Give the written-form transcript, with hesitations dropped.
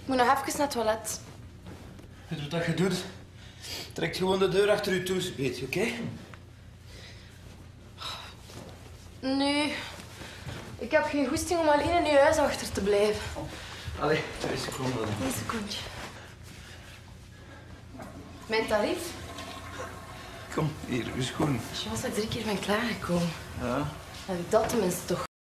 Ik moet nog even naar het toilet. Weet je wat je doet? Trek gewoon de deur achter je toe, weet je, oké? Nee. Ik heb geen goesting om alleen in je huis achter te blijven. Allee, 2 seconden. 1 secondje. Mijn tarief? Kom, hier, je schoen. Als ik 3 keer ben klaargekomen. Ja. Heb ik dat tenminste toch